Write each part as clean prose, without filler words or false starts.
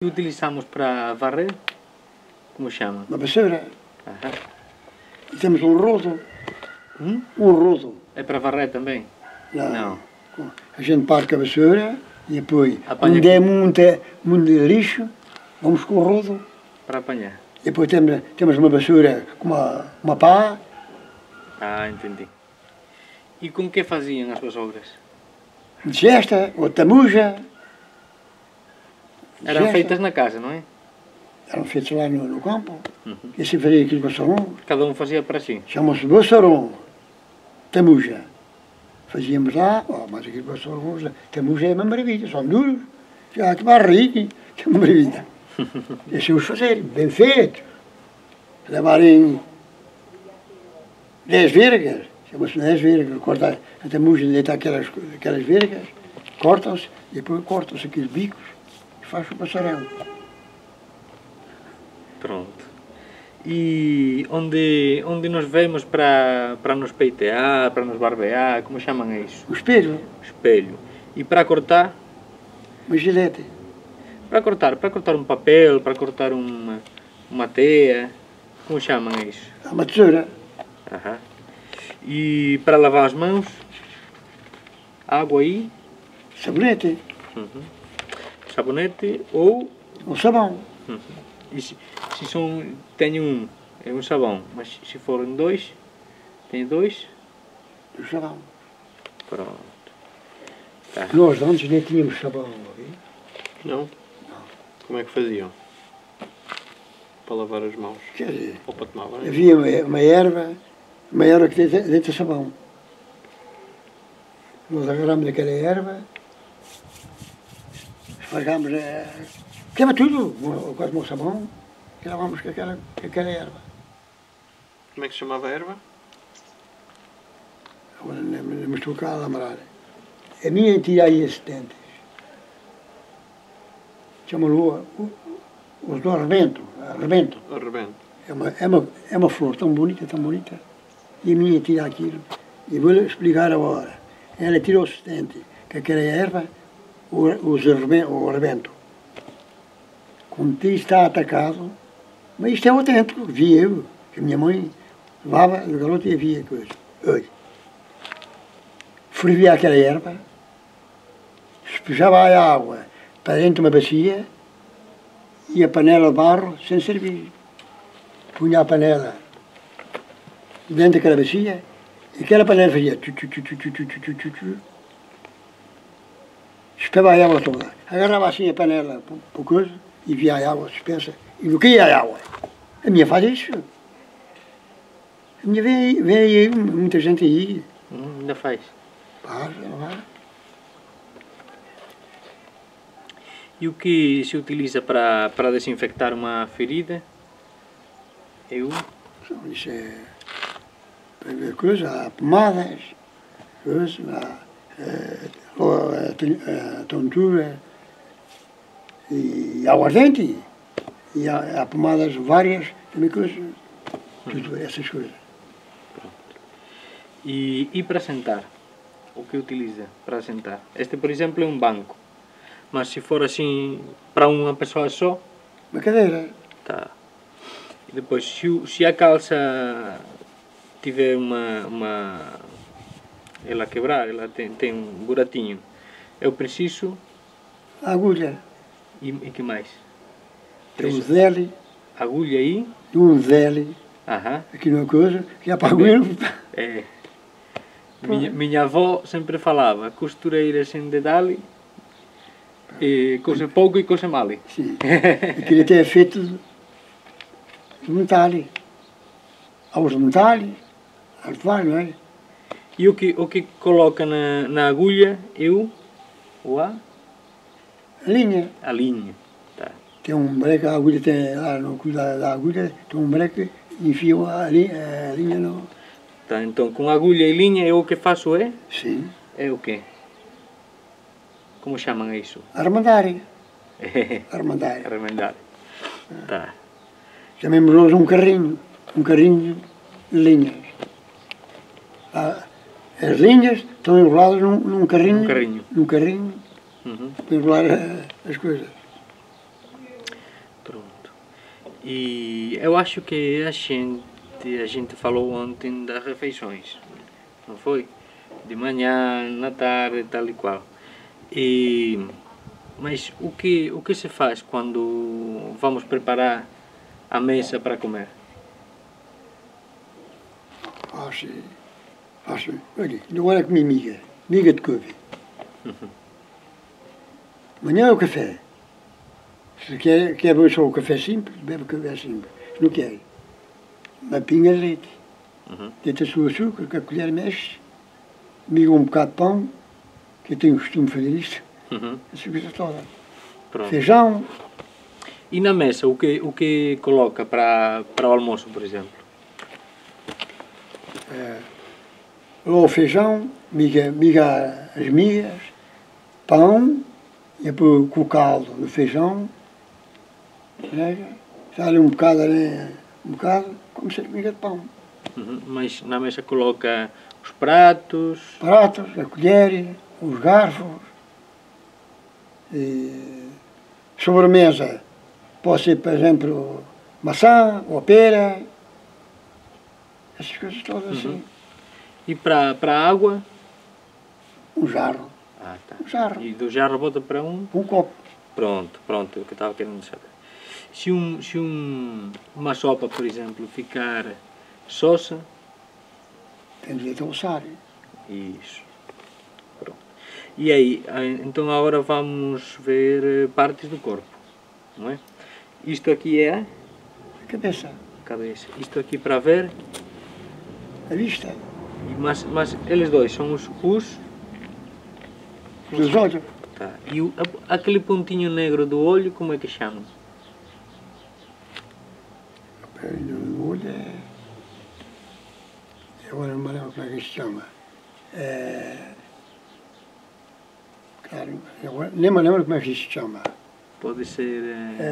que utilizamos para varrer, como chama? Uma vassoura. Aham. E temos um rodo. Hum? Um rodo. É para varrer também? Não. A gente parte com a vassoura e depois, Apanha onde é muito lixo, vamos com o rodo. Para apanhar. E depois temos uma vassoura com uma pá. Ah, entendi. E com que faziam as suas obras? De cesta, ou tamuja. Eram feitas na casa, não é? Eram feitas lá no campo. Uhum. E assim fazia aquilo com vassourão. Cada um fazia para si. Chama-se vassourão. Tamuja. Fazíamos lá, mas aquilo com vassourão, tamuja é uma maravilha, são duros. Já que vai rir, que é uma maravilha. Deixa-os fazer, bem feito. Levarem 10 vergas, chama-se 10 vergas, corta a tamuja, deita aquelas vergas, cortam-se, e depois cortam-se aqueles bicos e faz o passarão. Pronto. E onde nos vemos para nos peitear, para nos barbear, como chamam isso? O espelho, Espelho. E para cortar? uma gilete. Para cortar um papel, para cortar uma teia, como chamam isso? Uma tesoura. Aham. E para lavar as mãos? Água aí? Sabonete. Uhum. Sabonete ou... O sabão. Uhum. E se tenho um, é um sabão, mas se forem dois, tem dois? O sabão. Pronto. Tá. Nós antes nem tínhamos sabão. Ok? Não? Como é que faziam? Para lavar as mãos? Quer dizer, Ou para tomar banho? havia uma erva que deita sabão. Nós agarramos aquela erva, esfregámos, queima tudo, quase o sabão, e lavamos com aquela erva. Como é que se chamava a erva? Agora não estou cá a lembrar. A minha tia aí assistentes. Chamam-lo os do arrebento. Arrebento. Arrebento. É uma flor tão bonita, tão bonita. E a minha tira aquilo. E vou-lhe explicar agora. Ela tira o assistente, que aquela erva, o arrebento. Quando ti está atacado, mas isto é autêntico, vi eu, que a minha mãe levava no garoto e havia coisa. Olha, fervia aquela erva, despejava a água para dentro de uma bacia e a panela de barro sem servir. Punha a panela dentro daquela bacia e aquela panela fazia espeva a água toda. Agarrava assim a panela por coisa e via a água suspensa e bloqueia a água. A minha faz isso. A minha vem aí, muita gente aí. Ainda faz. Faz. E o que se utiliza para desinfectar uma ferida? Isso é coisa, há pomadas, a tontura e aguardente. E há pomadas várias, também coisas, tudo essas coisas. E para sentar? O que utiliza para sentar? Este, por exemplo, é um banco. Mas se for assim para uma pessoa só? Uma cadeira. Tá. E depois, se a calça tiver ela quebrar, ela tem um buratinho, eu preciso... A agulha. E que mais? Tem um zele, Agulha aí? um zele, Aham. aqui numa coisa, que é para a agulha. É. Minha avó sempre falava, costureira sem dedale, cose pouco e cose mal. Sim. Aquilo até é feito de metal. Há os de metal, há os de vários, não é? E o que coloca na agulha é a A linha. Tá. Tem um breque, a agulha tem lá no cu da agulha, tem um breque e enfia a linha no... Tá, então com agulha e linha eu o que faço é? Sim. É o quê? Como chamam isso? Armandário. Armandário. Remendar. Tá. Chamemos nós um carrinho de linhas. As linhas estão enroladas num carrinho. Um carrinho. Num carrinho Uhum. para enrolar as coisas. Pronto. E eu acho que a gente falou ontem das refeições, não foi? De manhã, na tarde, tal e qual. Mas o que se faz quando vamos preparar a mesa para comer? Olha, agora comi miga de couve. Amanhã é o café. Se quer beber só o café simples, bebe o café simples. Se não quer, uma pinga de leite. Deita-se o açúcar, com a colher mexe, miga um bocado de pão, que eu tenho o costume de fazer isto, essa coisa toda. Pronto. Feijão, E na mesa, o que coloca para o almoço, por exemplo? ou feijão, miga as migas, pão, e depois com o caldo do feijão, sai um bocado ali, como se miga de pão. Mas na mesa coloca os pratos. Pratos, a colher, os garfos, e sobremesa, pode ser, por exemplo, maçã ou pera, essas coisas todas assim. E para a água? Um jarro, Ah, tá. um jarro, E do jarro bota para um? um copo. Pronto, é o que eu estava querendo saber. Se uma sopa, por exemplo, ficar sossa, Tem direito a alçar. isso. Pronto. E aí, então agora vamos ver partes do corpo, não é? Isto aqui é A cabeça, a cabeça. Isto aqui para ver, a vista, mas eles dois são os os olhos. tá. E aquele pontinho negro do olho, como é que chama? O olho é... Agora não me lembro como é que se chama. Claro, nem me lembro como é que se chama. Pode ser...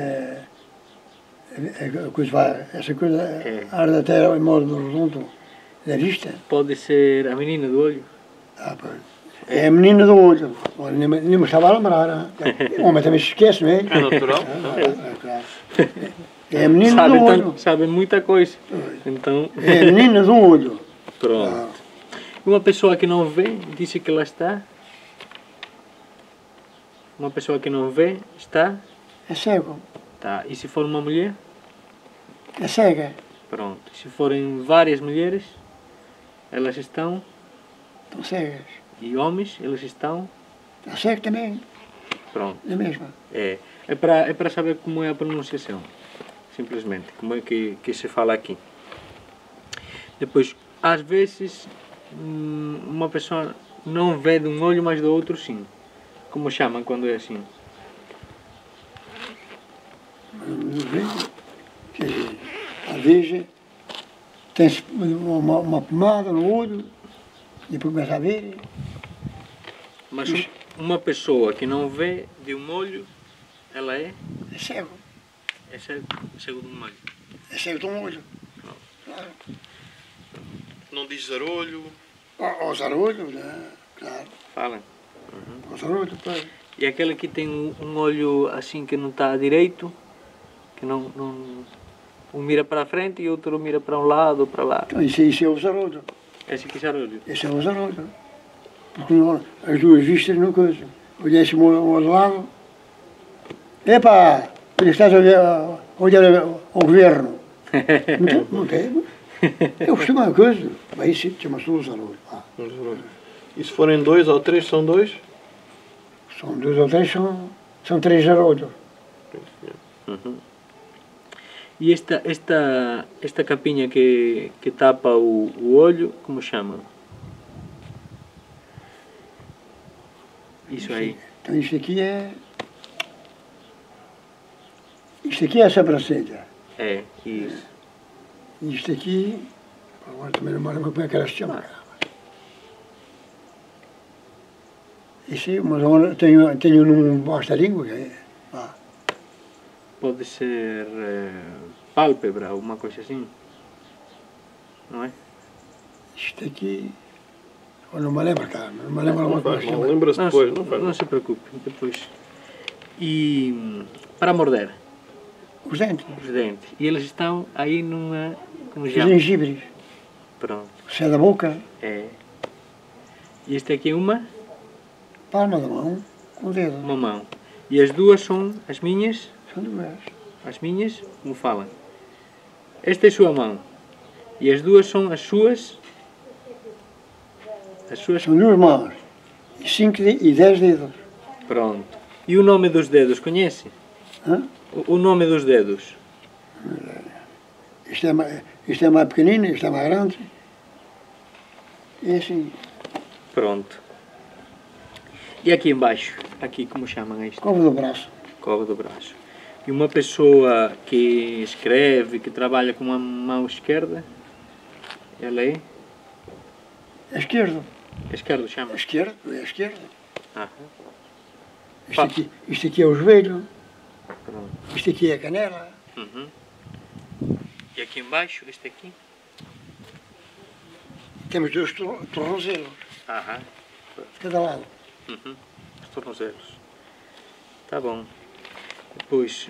Essa coisa arde até em modo redondo da vista. Pode ser a menina do olho? Pois. É a menina do olho. Olha, nem me estava a lembrar. O homem também se esquece, não é? É natural. Claro. É a menina do olho. Sabe muita coisa. Então... É a menina do olho. Pronto. Uma pessoa que não vê, disse que ela está... Uma pessoa que não vê, está... É cego. Tá. E se for uma mulher? É cega. Pronto. Se forem várias mulheres, elas estão... Estão cegas. E homens, eles estão... Está cego também. Pronto. É mesmo. É para saber como é a pronunciação. Simplesmente. Como é que se fala aqui. Depois, às vezes, uma pessoa não vê de um olho, mas do outro sim. Como chamam quando é assim? Quer dizer, às vezes tem-se uma pomada no olho e depois começa a ver. Mas uma pessoa que não vê de um olho, ela é? É cego. É cego de um olho. É cego de um olho. Claro. Não diz zarolho. Aos olhos, né? Claro. Fala. Aos olhos, pois. E aquele que tem um olho assim que não está direito, que não um mira para a frente e o outro mira para um lado ou para lá. Então, isso é o zarolho. Esse que é olho. Esse é o zarolho. Porque as duas vistas não coisa. Olhasse-me ao lado. Epá, estás a olhar ao governo. Não tem. Eu costumo uma coisa. Aí sim, chama-se o zarolho. Um zarolho. E se forem 2 ou 3, são 2? São 2 ou 3, são 3 zarolhos. E esta capinha que tapa o olho, como chama? Isso aí. Então isto aqui é... Isto aqui é a sobrancelha. É, isso. Isto aqui... Agora também não me lembro como é que ela se chama. Isso, mas agora tenho num basta-língua. Pode ser pálpebra, uma coisa assim. Não é? Isto aqui... Eu não me lembro, cara. Não me lembro alguma coisa. Não lembra-se depois, não faz. Não se preocupe, depois. E para morder? Os dentes. Os dentes. E eles estão aí numa... Como Os chama? gengibres. Pronto. O céu da boca. É. E este aqui é uma Palma da mão. Com o dedo. mão. E as duas são as minhas, São duas. como falam. Esta é a sua mão. E as duas são as suas... As suas... São duas mãos. E 5 e 10 dedos. Pronto. E o nome dos dedos, conhece? Hã? O nome dos dedos. Isto é mais pequenino, isto é mais grande. E assim, Pronto. E aqui embaixo? Aqui, como chamam isto? cova do braço. Cova do braço. E uma pessoa que escreve, que trabalha com a mão esquerda, ela é? A esquerda. Esquerdo chama? A esquerda. É a esquerda. Ah, Isto aqui é o joelho. pronto. Isto aqui é a canela. Uhum. E aqui embaixo, este aqui? Temos 2 tornozelos. Aham. De cada lado. Uhum. Os tornozelos. Tá bom. Depois,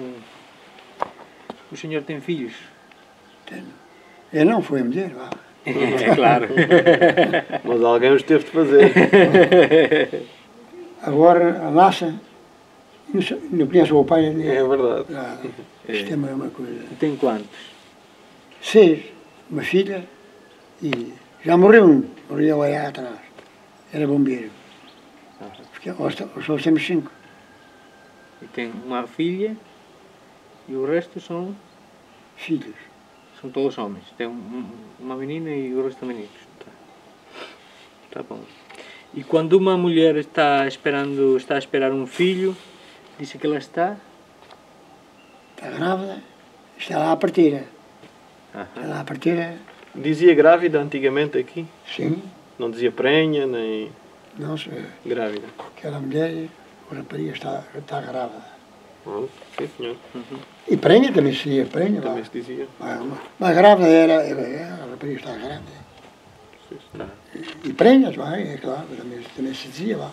o senhor tem filhos? Ele não foi a mulher, vá. É claro. Mas alguém os teve de fazer. Agora a massa, não conhece o pai. É verdade. Isto é uma coisa. E tem quantos? 6, uma filha e já morreu um, morreu aí atrás. Era bombeiro. Porque só temos 5. E tem uma filha e o resto são Filhos. todos homens. Tem uma menina e o resto meninos. Tá bom. E quando uma mulher está a esperar um filho, diz que ela está? Está grávida, está lá a partida. Aham. Está lá a partida, Dizia grávida antigamente aqui. sim. Não dizia prenha, nem Não se grávida. aquela mulher, a rapariga está grávida. Sim, senhor. E prenha também se dizia prenha. Também Lá. se dizia. Mas grávida era a rapariga está grávida. Sim, senhor. E prenhas, vai, é claro, também se dizia lá.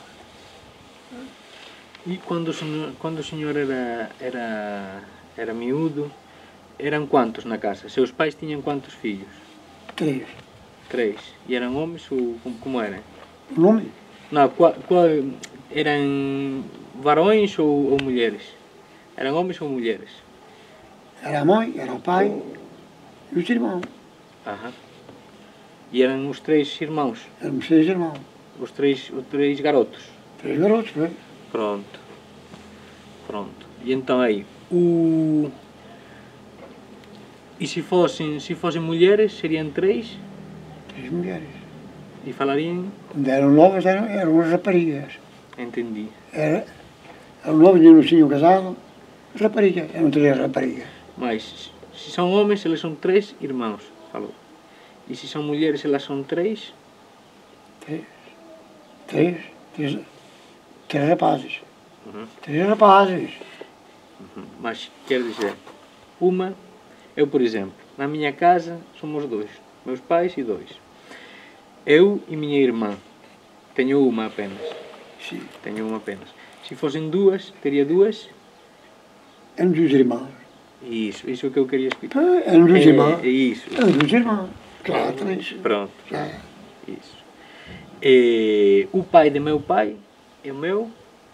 E quando o senhor era miúdo, eram quantos na casa? Seus pais tinham quantos filhos? 3. 3. E eram homens ou como eram? O nome? Não, eram varões ou mulheres? Eram homens ou mulheres? Era a mãe, era o pai e os irmãos. Aham. E eram os 3 irmãos, Éramos 6 irmãos. os três garotos. 3 garotos, foi? Pronto. Pronto. E então aí, E se fossem mulheres, seriam 3 3 mulheres. e falariam... Quando eram novas, eram umas raparigas. Entendi. Eram novas e não tinham casado, raparigas. Eram 3 raparigas. Mas se são homens, eles são 3 irmãos, falou. E se são mulheres, elas são 3? 3 rapazes. Uhum. 3 rapazes. Mas, quer dizer, eu, por exemplo, na minha casa somos 2, meus pais e 2. Eu e minha irmã. Tenho uma apenas. Sim. Tenho uma apenas. Se fossem 2, teria 2? Eram 2 irmãos. Isso é o que eu queria explicar. Eram 2 irmãos. É isso. Eram 2 irmãos. Claro, também. Pronto. Já. Isso. E o pai de meu pai é o meu?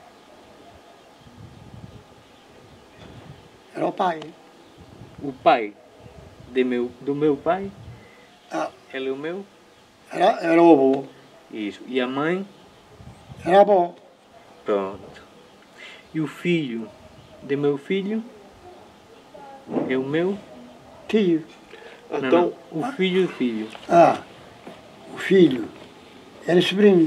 Era o pai. O pai do meu pai, Ah, ele é o meu? era o avô. Isso. E a mãe? Era a avó. Pronto. E o filho de meu filho é o meu? Tio. Não, Então, não. O filho do filho. O filho era sobrinho.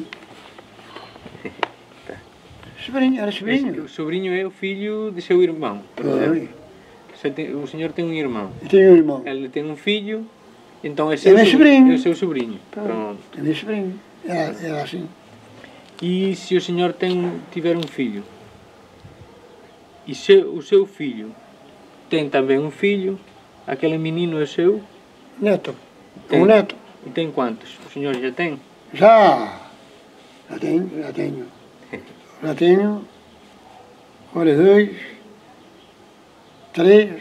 Sobrinho, era sobrinho. O sobrinho é o filho de seu irmão, por exemplo. O senhor tem um irmão. Eu tenho um irmão. Ele tem um filho, então é É meu sobrinho. É o seu sobrinho. Pronto. É meu sobrinho. Era assim. E se o senhor tiver um filho, e o seu filho tem também um filho, aquele menino é seu? Neto. Tem. Um neto. E tem quantos? O senhor já tem? Já tenho. Olha, 2, 3,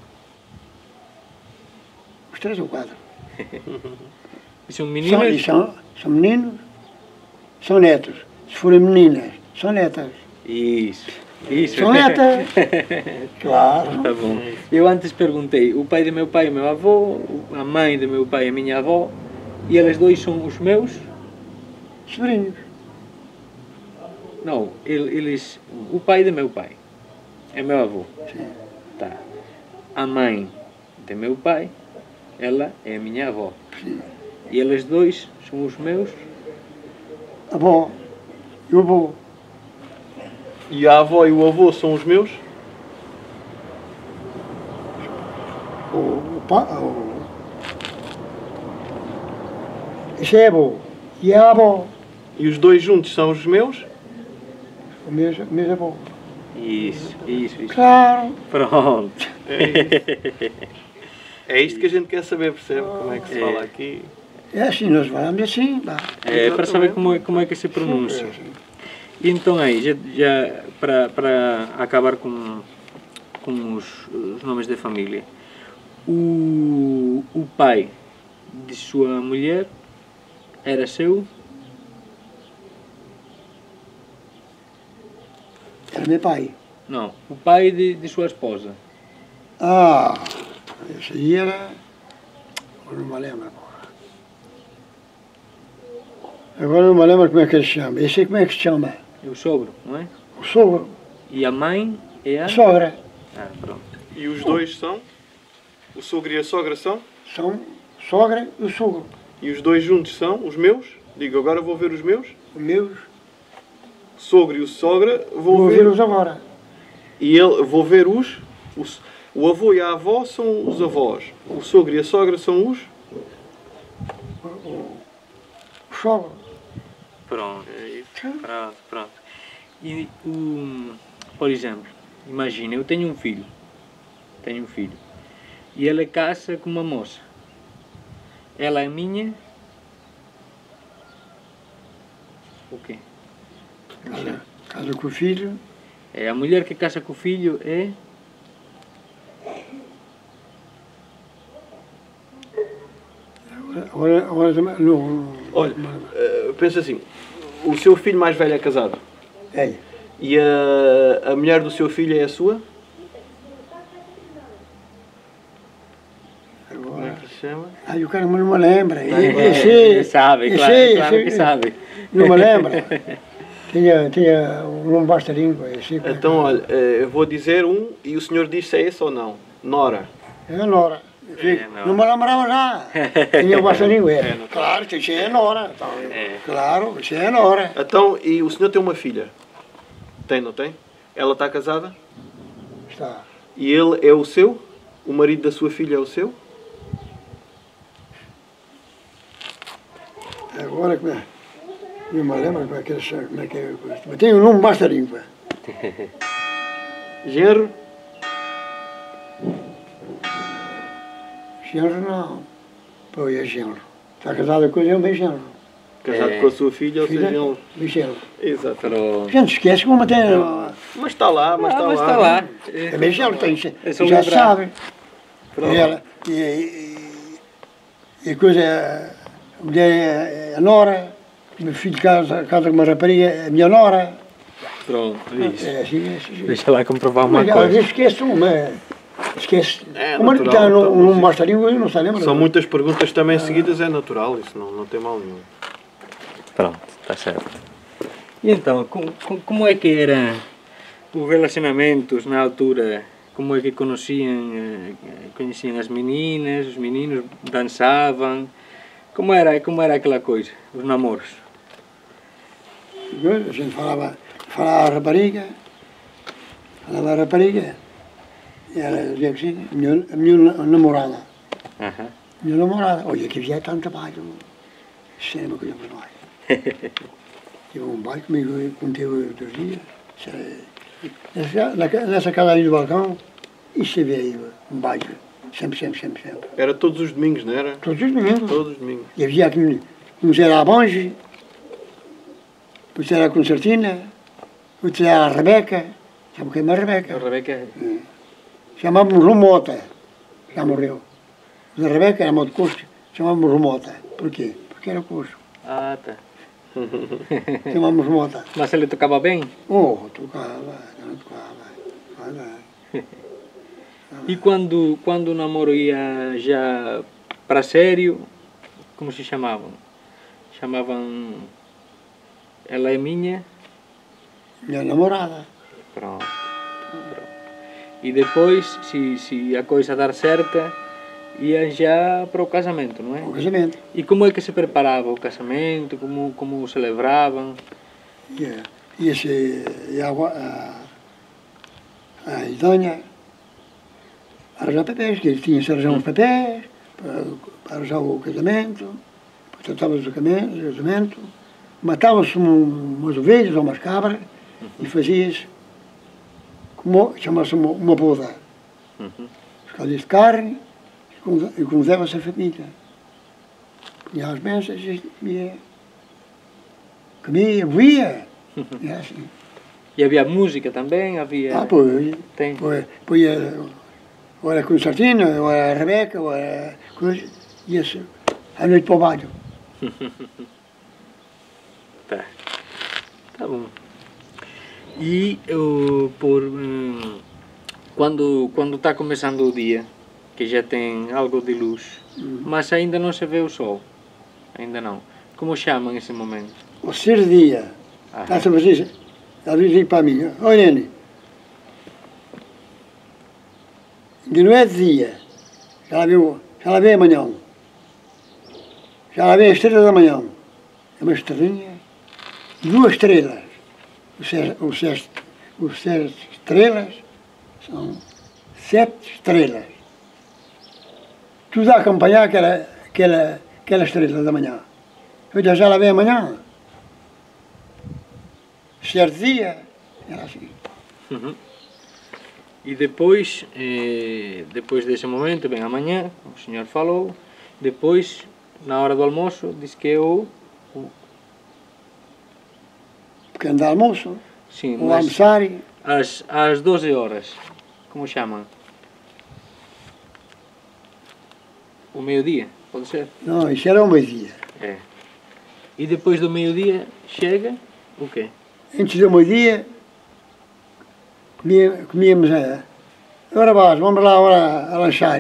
os 3 ou 4. E são meninas? São meninos, são netos. Se forem meninas, são netas. Isso. São netas. Claro. Tá bom. Eu antes perguntei, o pai do meu pai é meu avô, a mãe do meu pai é minha avó, e eles dois são os meus? Sobrinhos. Não, eles... O pai do meu pai é meu avô. Sim. Tá. A mãe do meu pai, ela é minha avó. Sim. E eles dois são os meus? A avó e o avô. E a avó e o avô são os meus? Esse é avô. E a avó. E os dois juntos são os meus? O meu avô. Isso. Claro. Pronto. É isto que a gente quer saber, percebe? Como é que se fala aqui? É assim, nós falamos assim. Pá. É para saber como é que se pronuncia. E então aí, já para acabar com os nomes de família, o pai de sua mulher era seu? Era meu pai. Não, o pai de sua esposa. Esse aí era... Eu não me lembro agora não me lembro como é que ele se chama. Esse aí como é que se chama? É o sogro, não é? O sogro. E a mãe é a... A sogra. Ah, pronto. E os dois são? O sogro e a sogra são? São sogra e o sogro. E os dois juntos são os meus? Digo, agora vou ver os meus. Os meus. O sogro e o sogra Vou ver-os agora. E vou ver o avô e a avó são os avós. O sogro e a sogra são os? O sogro. Pronto. Pronto. E, por exemplo, imagina, eu tenho um filho. E ele casa com uma moça. Ela é minha... O quê? Casa com o filho. É a mulher que casa com o filho é... Agora não. Olha, pensa assim, o seu filho mais velho é casado? É. E a mulher do seu filho é a sua? Como é que se chama? Ai, o cara não me lembra. Sabe, claro que sabe. Não me lembra. Tinha um basta-língua. Então, olha, eu vou dizer um e o senhor diz se é esse ou não. Nora. É a Nora. Não me lembrava já. Tinha um basta-língua. Claro, isso é a Nora. Então, claro, isso é a Nora. Então, e o senhor tem uma filha? Tem, não tem? Ela está casada? Está. E ele é o seu? O marido da sua filha é o seu? Agora, não me lembro como é que ele chama. Mas tem um nome basta-língua. Genro? Genro não. Pô, é genro. Está casado com ele, é um bem genro. Casado com a sua filha, ou seja, ele... Bem genro. Exato. Pronto. A gente esquece como tem... Mas está lá, mas está Mas lá. está lá. É bem genro, tem, só já lembrar. sabe. Pronto. E ela... E a coisa... A mulher é a Nora. O meu filho casa com uma rapariga, é a minha Nora. Pronto, isso. É assim. Deixa lá comprovar uma Mas às coisa. vezes esquece uma. Esquece. É Como ele natural, está então, num mas basta-língua, ele não se lembra. São muitas perguntas também seguidas, é natural, isso não tem mal nenhum. Pronto, está certo. E então, como é que eram os relacionamentos na altura? Como é que conheciam as meninas, os meninos dançavam? Como era aquela coisa, os namoros? A gente falava a rapariga, e ela dizia assim, a minha namorada. Aham. Minha namorada, olha que havia tanto trabalho, isso era uma coisa para nós. Tive um baile comigo, contei outros dias, nessa casa aí do balcão, e se vê aí um baile, sempre. Era todos os domingos, não era? Todos os domingos. Todos os domingos. E havia aqui, uns era a Bonge, outros era a Concertina, outros era a Rebeca. Sabe o que é uma Rebeca? A Rebeca, chamávamos Romota, já morreu. O Zé Rebeca era mal de coxo, chamávamos Romota. Porquê? Porque era coxo. Ah, tá. Chamávamos Romota. Mas ele tocava bem? Oh, tocava. E quando o namoro ia já para sério, como se chamavam? Chamavam... Ela é minha? Minha namorada. Pronto. E depois, se a coisa dar certa, ia já para o casamento, não é? O casamento. E como é que se preparava o casamento? Como celebravam? Ia-se a Idónia arranjar papéis, que tinha-se arranjar uns papéis para arranjar o casamento, tratava-se do casamento, matava-se umas ovelhas ou umas cabras e fazia-se, chamava-se uma boda. Escolhia-se carne e convidava-se a família. Punha as mesas e comia, bebia. E assim. E havia música também? Havia... Ah, pois. Tem. Ou era concertina, ou era Rebeca, ou era coisa. Ia-se à noite para o baile. Tá. Tá bom. E quando está começando o dia, que já tem algo de luz, mas ainda não se vê o sol, ainda não. Como chamam esse momento? O ser dia. Está-se a fazer. Ela dizia para mim: olha, Nene, ainda não é de dia. Já lá vem amanhã. Já lá vem a estrela da manhã. É uma estrelinha, 2 estrelas. Os 7 estrelas são 7 estrelas. Tudo a acompanhar aquela estrela da manhã. Eu já lá vem amanhã. Certo dia, era assim. E depois desse momento, bem, amanhã, o senhor falou, depois, na hora do almoço, diz que é o Pequeno de almoço, sim, o almoçar. às 12 horas, como chamam? O meio-dia, pode ser? Não, isso era o meio-dia. É. E depois do meio-dia chega o quê? Antes do meio-dia, comíamos ora vamos lá agora a lanchar.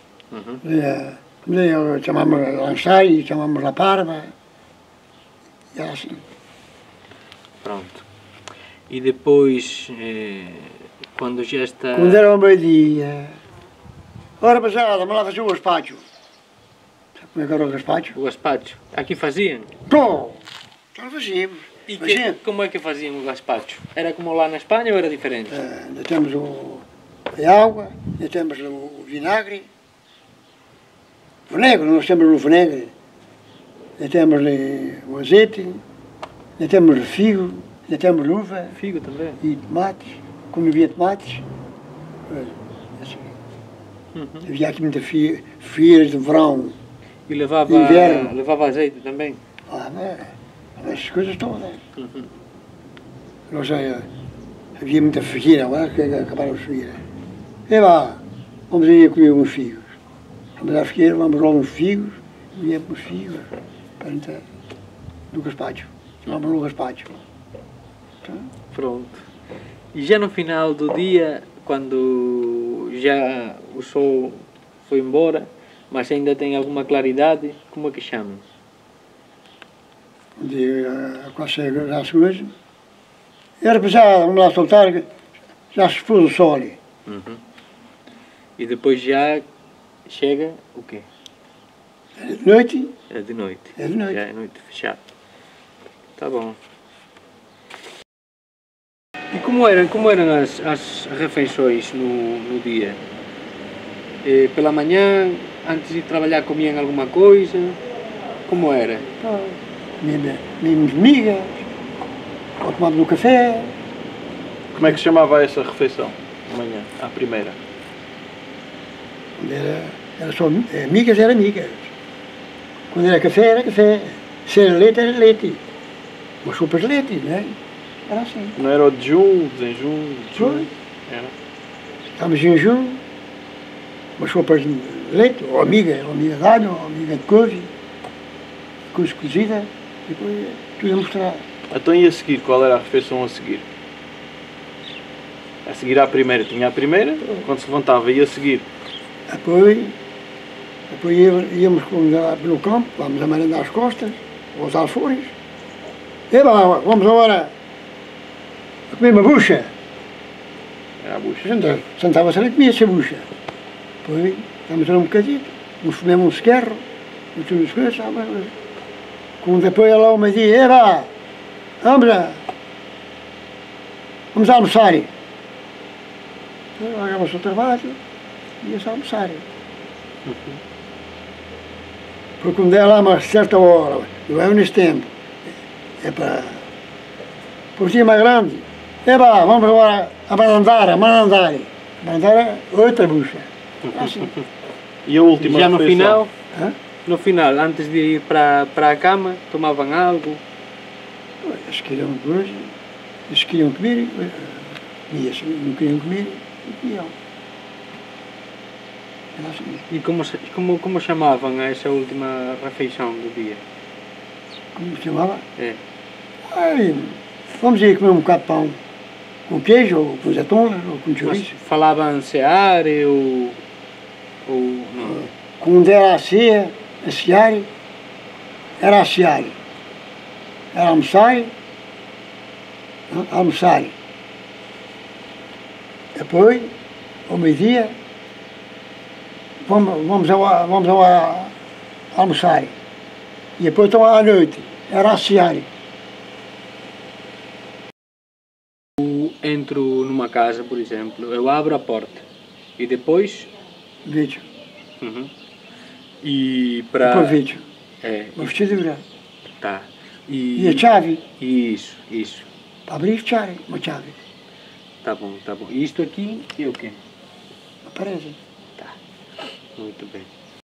Chamamos a lanchar e chamamos a parva. E era assim. Pronto. E depois, quando já está... Quando era o meio-dia, ora passada, vamos lá fazer o gaspacho. Sabe como é que era o gaspacho? O gaspacho. Aqui faziam? Pô! Já não fazíamos. E como é que faziam o gaspacho? Era como lá na Espanha ou era diferente? Ainda temos a água, ainda temos o vinagre. Vinagre, nós temos o vinagre. Ainda temos o azeite, ainda temos o figo, ainda temos uva. Figo também? E tomates, como havia tomates. Assim. Havia aqui muitas feiras de verão. E levava azeite também? Essas coisas todas. Nós havia muita figueira, agora que acabaram as figueiras. E lá, vamos aí a comer uns figos. Vamos à figueira, vamos logo uns figos, viemos uns figos, do gaspacho. Chamamos no gaspacho. Pronto. E já no final do dia, quando já o sol foi embora, mas ainda tem alguma claridade, como é que chamam? Quase às coisas. Era pesado, vamos lá soltar, já se pôs o sol ali. E depois já chega o quê? É de noite. É de noite. É de noite. Já é noite fechada. Tá bom. E como eram as refeições no dia? Pela manhã, antes de trabalhar, comiam alguma coisa? Como era? Comíamos migas, ou tomávamos um café. Como é que se chamava essa refeição? Amanhã, à primeira. Quando era só migas, era migas. Quando era café, se era leite. Umas sopas de leite, não é? Era assim. Não era o de junho, desenjunho? Foi. Era. Estávamos em junho, umas sopas de leite, ou amiga de alho, ou amiga de couve cozida, e depois tudo a mostrar. Então e a seguir, qual era a refeição a seguir? A seguir à primeira, tinha a primeira, quando se levantava, e a seguir? Depois íamos lá pelo campo, vamos a merendar as costas, aos alforjes. Vamos agora a comer uma bucha. Era a bucha. Sentava-se ali e comia-se a bucha. Depois, estamos a um bocadinho, nos comemos um sequerro, e tudo as coisas, quando depois ela me diz, vamos almoçar. Então, largava-se o trabalho e ia-se almoçar. Porque quando ela a uma certa hora, eu nesse tempo, é para por dia mais grande, vamos agora a mandar. Mandar é outra bucha. Assim. E a última Já no refeição? final, no final, antes de ir para a cama, tomavam algo? Eles queriam comer, comiam-se, não queriam comer, e comiam. Era assim. E como chamavam a essa última refeição do dia? Como se chamava? É. Ai, vamos ir comer um bocado de pão com queijo, ou com azeitonas, ou com Mas chouriço. falavam cear ou não? Quando era a cear, era a cear. Era almoçar. Depois, ao meio-dia, vamos almoçar. E depois, então, à noite, era a cear. Entro numa casa, por exemplo, eu abro a porta e depois... Vejo. Uhum. E para... Depois vejo. É, Uma vestidura. tá. E a chave. Isso. Para abrir, fechar, uma chave. Tá bom. E isto aqui é o quê? Aparece. Tá. Muito bem.